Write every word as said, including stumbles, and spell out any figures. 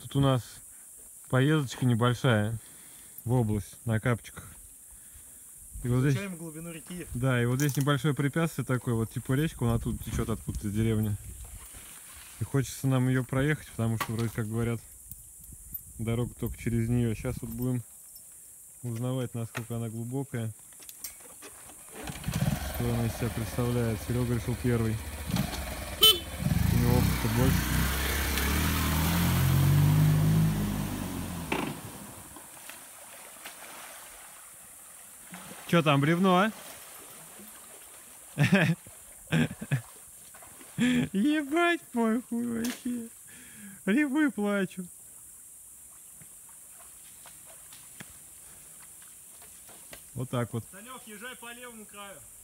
Тут у нас поездочка небольшая в область на капчиках. И вот здесь, глубину реки. да, и вот здесь небольшое препятствие такое, вот типа речка, он оттуда течет откуда-то из деревни. И хочется нам ее проехать, потому что вроде как говорят, дорога только через нее. Сейчас вот будем узнавать, насколько она глубокая, что она из себя представляет. Серега решил первый. У него опыта больше. Че там, бревно, а? Ебать мой хуй вообще. Рябы плачу. Вот так вот. Санек, езжай по левому краю.